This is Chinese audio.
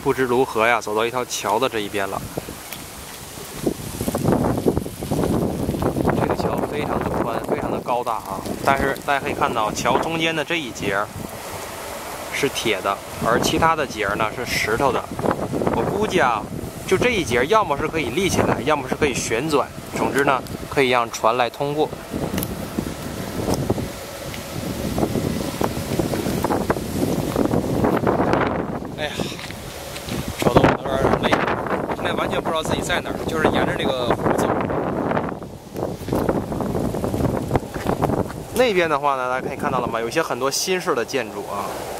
不知如何呀，走到一条桥的这一边了。这个桥非常的宽，非常的高大啊，但是大家可以看到，桥中间的这一节是铁的，而其他的节呢是石头的。我估计啊，就这一节，要么是可以立起来，要么是可以旋转。总之呢，可以让船来通过。哎呀，走的我有点累了，现在完全不知道自己在哪儿，就是沿着这个湖走。那边的话呢，大家可以看到了吗？有一些很多新式的建筑啊。